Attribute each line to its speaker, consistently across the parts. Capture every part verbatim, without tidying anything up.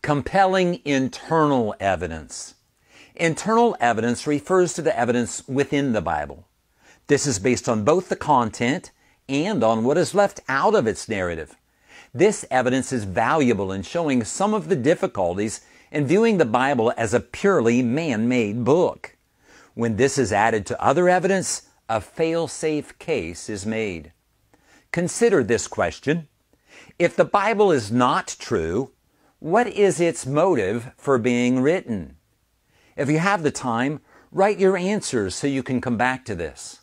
Speaker 1: Compelling internal evidence. Internal evidence refers to the evidence within the Bible. This is based on both the content and on what is left out of its narrative. This evidence is valuable in showing some of the difficulties in viewing the Bible as a purely man-made book. When this is added to other evidence, a fail-safe case is made. Consider this question. If the Bible is not true, what is its motive for being written? If you have the time, write your answers so you can come back to this.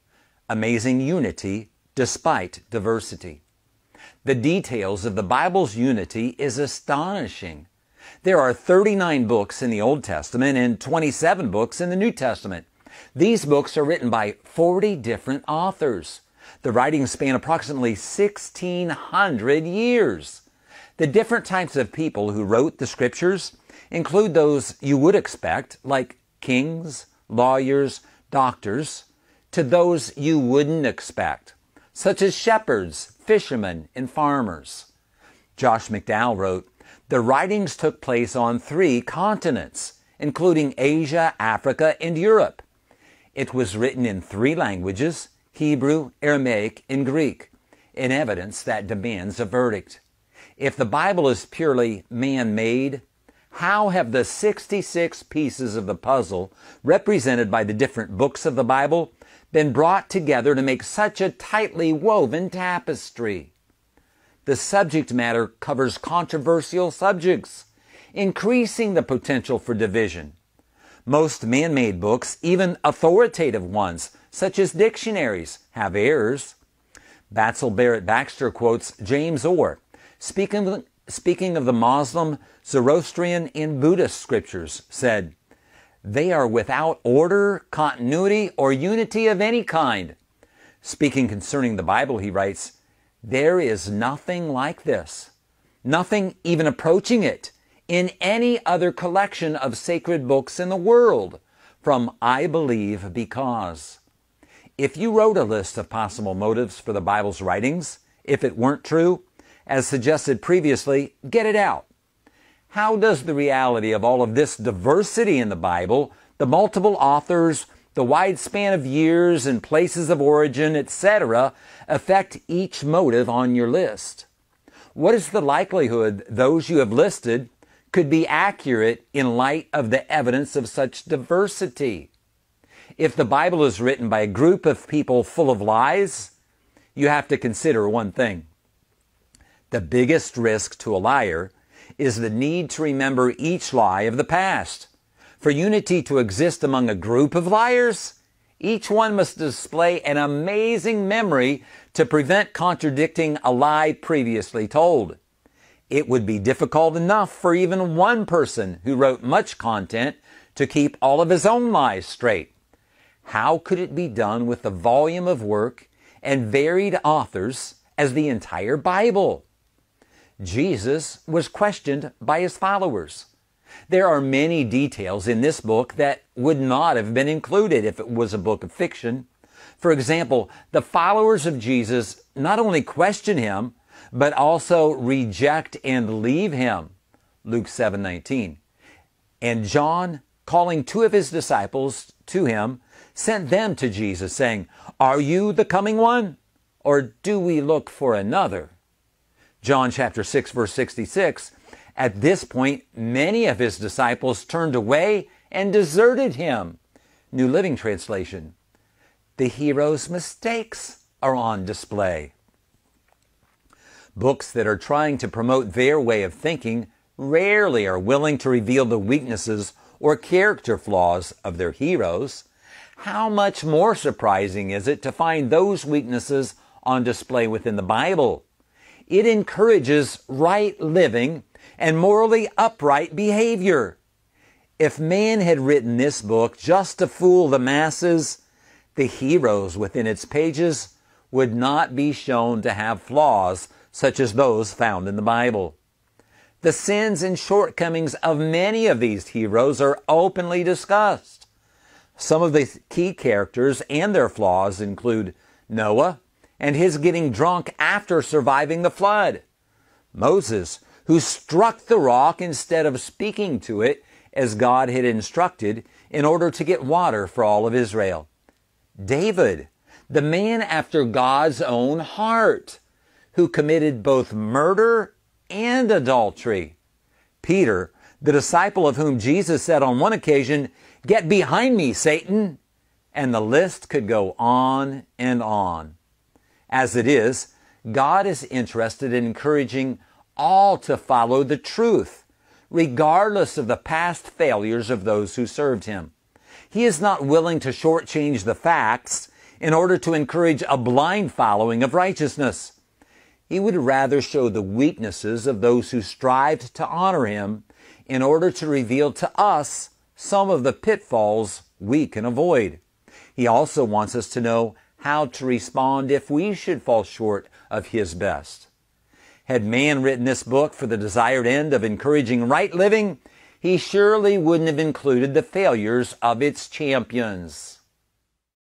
Speaker 1: Amazing unity despite diversity. The details of the Bible's unity is astonishing. There are thirty-nine books in the Old Testament and twenty-seven books in the New Testament. These books are written by forty different authors. The writings span approximately sixteen hundred years. The different types of people who wrote the scriptures include those you would expect, like kings, lawyers, doctors, to those you wouldn't expect, such as shepherds, fishermen, and farmers. Josh McDowell wrote, "The writings took place on three continents, including Asia, Africa, and Europe. It was written in three languages, Hebrew, Aramaic, and Greek, in evidence that demands a verdict. If the Bible is purely man-made, how have the sixty-six pieces of the puzzle represented by the different books of the Bible been brought together to make such a tightly woven tapestry? The subject matter covers controversial subjects, increasing the potential for division. Most man-made books, even authoritative ones, such as dictionaries, have errors." Batsell Barrett Baxter quotes James Orr, speaking, speaking of the Muslim, Zoroastrian, and Buddhist scriptures, said, "They are without order, continuity, or unity of any kind." Speaking concerning the Bible, he writes, "There is nothing like this, nothing even approaching it, in any other collection of sacred books in the world, from I believe because." If you wrote a list of possible motives for the Bible's writings, if it weren't true, as suggested previously, get it out. How does the reality of all of this diversity in the Bible, the multiple authors, the wide span of years and places of origin, et cetera, affect each motive on your list? What is the likelihood those you have listed could be accurate in light of the evidence of such diversity? If the Bible is written by a group of people full of lies, you have to consider one thing. The biggest risk to a liar is the need to remember each lie of the past. For unity to exist among a group of liars, each one must display an amazing memory to prevent contradicting a lie previously told. It would be difficult enough for even one person who wrote much content to keep all of his own lies straight. How could it be done with the volume of work and varied authors as the entire Bible? Jesus was questioned by his followers. There are many details in this book that would not have been included if it was a book of fiction. For example, the followers of Jesus not only question him, but also reject and leave him. Luke seven nineteen. And John, calling two of his disciples to him, sent them to Jesus, saying, "Are you the coming one, or do we look for another?" John chapter six, verse sixty-six, at this point, many of his disciples turned away and deserted him. New Living Translation. The hero's mistakes are on display. Books that are trying to promote their way of thinking rarely are willing to reveal the weaknesses or character flaws of their heroes. How much more surprising is it to find those weaknesses on display within the Bible? It encourages right living and morally upright behavior. If man had written this book just to fool the masses, the heroes within its pages would not be shown to have flaws such as those found in the Bible. The sins and shortcomings of many of these heroes are openly discussed. Some of the key characters and their flaws include Noah and his getting drunk after surviving the flood, Moses, who struck the rock instead of speaking to it as God had instructed in order to get water for all of Israel. David, the man after God's own heart, who committed both murder and adultery. Peter, the disciple of whom Jesus said on one occasion, "Get behind me, Satan." And the list could go on and on. As it is, God is interested in encouraging all to follow the truth, regardless of the past failures of those who served Him. He is not willing to shortchange the facts in order to encourage a blind following of righteousness. He would rather show the weaknesses of those who strived to honor Him in order to reveal to us some of the pitfalls we can avoid. He also wants us to know how to respond if we should fall short of His best. Had man written this book for the desired end of encouraging right living, he surely wouldn't have included the failures of its champions.